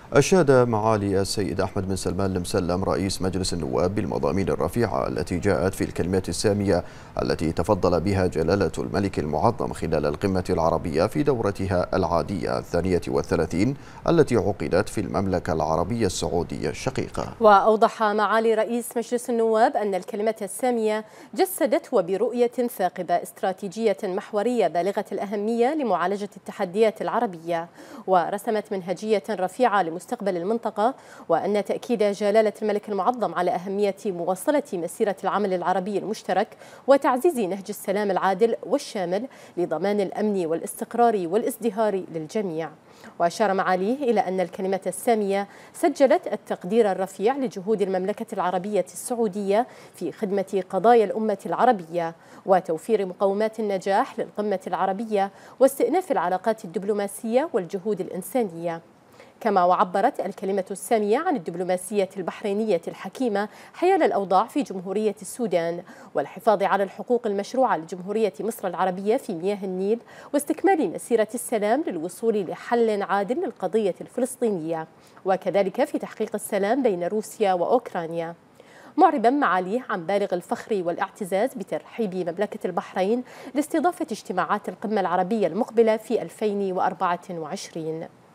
أشاد معالي السيد أحمد بن سلمان المسلم رئيس مجلس النواب بالمضامين الرفيعة التي جاءت في الكلمة السامية التي تفضل بها جلالة الملك المعظم خلال القمة العربية في دورتها العادية 32 التي عقدت في المملكة العربية السعودية الشقيقة. وأوضح معالي رئيس مجلس النواب أن الكلمة السامية جسدت وبرؤية ثاقبة استراتيجية محورية بالغة الأهمية لمعالجة التحديات العربية، ورسمت منهجية رفيعة لمستقبل المنطقة، وأن تأكيد جلالة الملك المعظم على أهمية مواصلة مسيرة العمل العربي المشترك وتعزيز نهج السلام العادل والشامل لضمان الأمن والاستقرار والازدهار للجميع. وأشار معاليه إلى أن الكلمة السامية سجلت التقدير الرفيع لجهود المملكة العربية السعودية في خدمة قضايا الأمة العربية وتوفير مقومات النجاح للقمة العربية واستئناف العلاقات الدبلوماسية والجهود الإنسانية. كما وعبرت الكلمة السامية عن الدبلوماسية البحرينية الحكيمة حيال الأوضاع في جمهورية السودان والحفاظ على الحقوق المشروعة لجمهورية مصر العربية في مياه النيل واستكمال مسيرة السلام للوصول لحل عادل للقضية الفلسطينية، وكذلك في تحقيق السلام بين روسيا وأوكرانيا. معربا معاليه عن بالغ الفخر والاعتزاز بترحيب مملكة البحرين لاستضافة اجتماعات القمة العربية المقبلة في 2024.